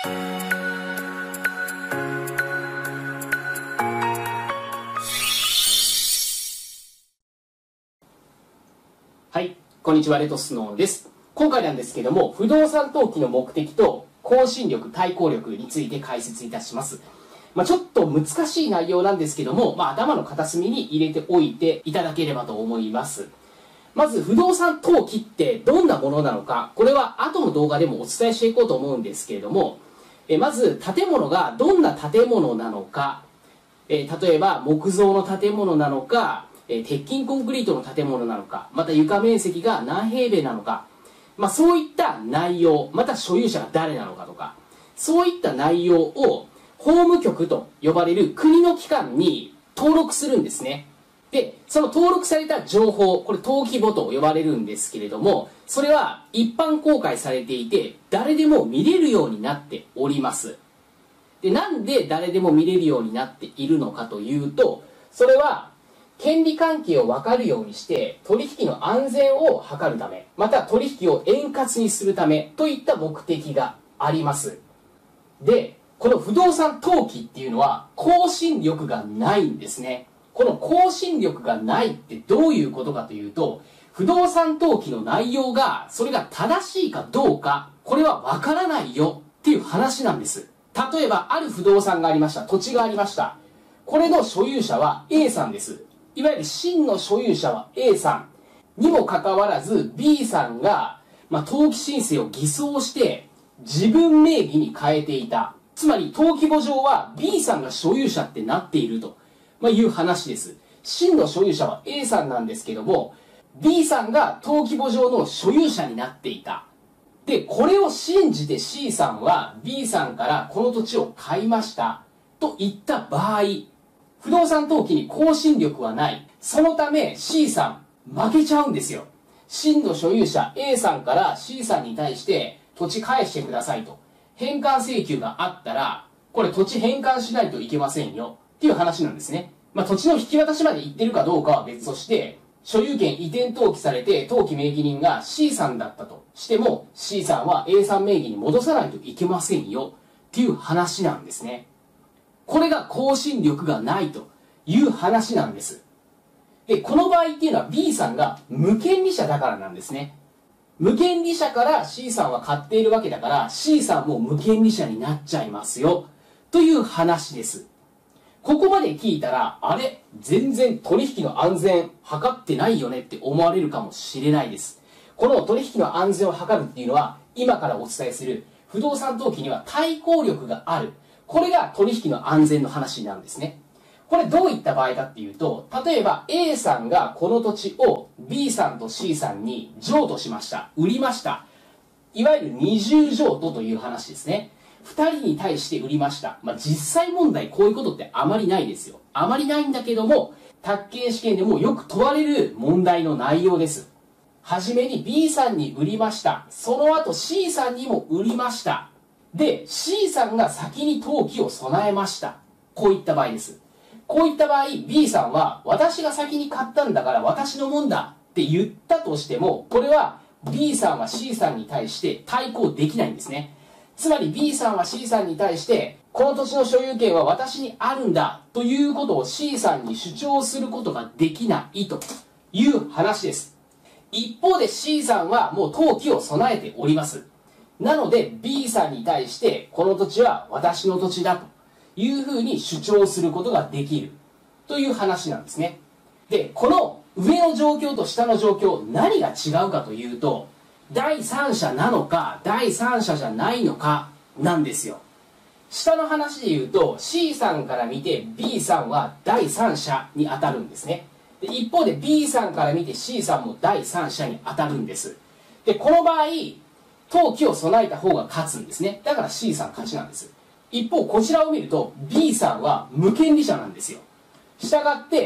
はい、こんにちは、レトスノーンです。今回なんですけども、不動産投機の目的と更新力、対抗力について解説いたします。ちょっと難しい内容なんですけども、頭の片隅に入れておいていただければと思います。まず、不動産投機ってどんなものなのか、これは後の動画でもお伝えしていこうと思うんですけれども、まず、建物がどんな建物なのか、例えば木造の建物なのか、鉄筋コンクリートの建物なのか、また床面積が何平米なのか、そういった内容、また所有者が誰なのかとか、そういった内容を法務局と呼ばれる国の機関に登録するんですね。で、その登録された情報、これ登記簿と呼ばれるんですけれども、それは一般公開されていて、誰でも見れるようになっております。で、なんで誰でも見れるようになっているのかというと、それは権利関係を分かるようにして取引の安全を図るため、また取引を円滑にするためといった目的があります。で、この不動産投機っていうのは更新力がないんですね。この更新力がないってどういうことかというと、不動産投機の内容がそれが正しいかどうか、これは分からないよっていう話なんです。例えばある不動産がありました。土地がありました。これの所有者は A さんです。いわゆる真の所有者は A さんにもかかわらず B さんが、登記申請を偽装して自分名義に変えていた。つまり登記簿上は B さんが所有者ってなっていると、いう話です。真の所有者は A さんなんですけども、B さんが登記簿上の所有者になっていた。で、これを信じて C さんは B さんからこの土地を買いましたと言った場合、不動産登記に更新力はない。そのため C さん負けちゃうんですよ。真の所有者 A さんから C さんに対して土地返してくださいと返還請求があったら、これ土地返還しないといけませんよっていう話なんですね。土地の引き渡しまで行ってるかどうかは別として、所有権移転登記されて登記名義人が C さんだったとしても C さんは A さん名義に戻さないといけませんよっていう話なんですね。これが更新力がないという話なんです。で、この場合っていうのは B さんが無権利者だからなんですね。無権利者から C さんは買っているわけだから C さんも無権利者になっちゃいますよという話です。ここまで聞いたら、あれ全然取引の安全測ってないよねって思われるかもしれないです。この取引の安全を測るっていうのは今からお伝えする不動産投機には対抗力がある。これが取引の安全の話になるんですね。これどういった場合かっていうと、例えば A さんがこの土地を B さんと C さんに譲渡しました。売りました。いわゆる二重譲渡という話ですね。二人に対して売りました。実際問題こういうことってあまりないですよ。あまりないんだけども、宅建試験でもよく問われる問題の内容です。はじめに B さんに売りました。その後 C さんにも売りました。で、C さんが先に登記を備えました。こういった場合です。こういった場合、B さんは、私が先に買ったんだから私のもんだって言ったとしても、これは B さんは C さんに対して対抗できないんですね。つまり B さんは C さんに対して、この土地の所有権は私にあるんだということを C さんに主張することができないという話です。一方で C さんはもう登記を備えております。なので B さんに対してこの土地は私の土地だというふうに主張することができるという話なんですね。で、この上の状況と下の状況、何が違うかというと、第三者なのか第三者じゃないのかなんですよ。下の話で言うと C さんから見て B さんは第三者に当たるんですね。で、一方で B さんから見て C さんも第三者に当たるんです。で、この場合登記を備えた方が勝つんですね。だから C さん勝ちなんです。一方こちらを見ると B さんは無権利者なんですよ。したがって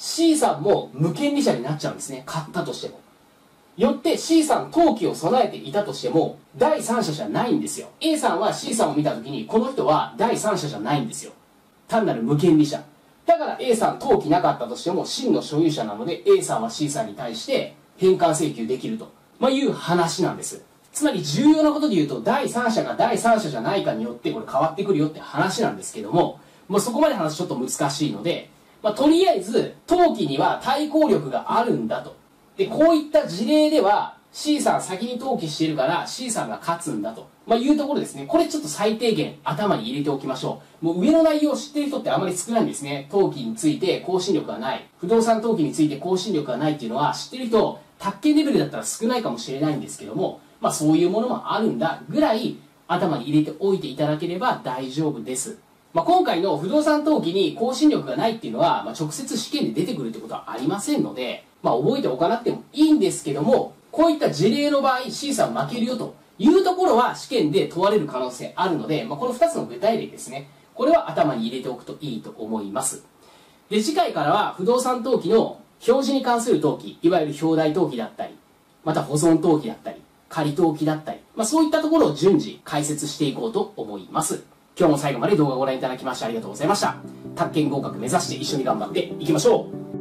C さんも無権利者になっちゃうんですね。買ったとしても。よって C さん登記を備えていたとしても第三者じゃないんですよ。 A さんは C さんを見た時にこの人は第三者じゃないんですよ。単なる無権利者だから A さん登記なかったとしても真の所有者なので A さんは C さんに対して返還請求できると、いう話なんです。 つまり重要なことで言うと、第三者が第三者じゃないかによってこれ変わってくるよって話なんですけども、そこまで話ちょっと難しいので、とりあえず、登記には対抗力があるんだと。で、こういった事例では、C さん先に登記しているから C さんが勝つんだと、いうところですね。これちょっと最低限頭に入れておきましょう。もう上の内容を知っている人ってあまり少ないんですね。登記について更新力がない。不動産登記について更新力がないっていうのは知っている人、宅建レベルだったら少ないかもしれないんですけども、そういうものもあるんだぐらい頭に入れておいていただければ大丈夫です。今回の不動産登記に更新力がないっていうのは、直接試験で出てくるってことはありませんので、覚えておかなくてもいいんですけども、こういった事例の場合 C さん負けるよというところは試験で問われる可能性あるので、この2つの具体例ですね、これは頭に入れておくといいと思います。で、次回からは不動産登記の表示に関する登記、いわゆる表題登記だったり、また保存登記だったり、仮登記だったり、そういったところを順次解説していこうと思います。今日も最後まで動画をご覧いただきましてありがとうございました。宅建合格目指して一緒に頑張っていきましょう。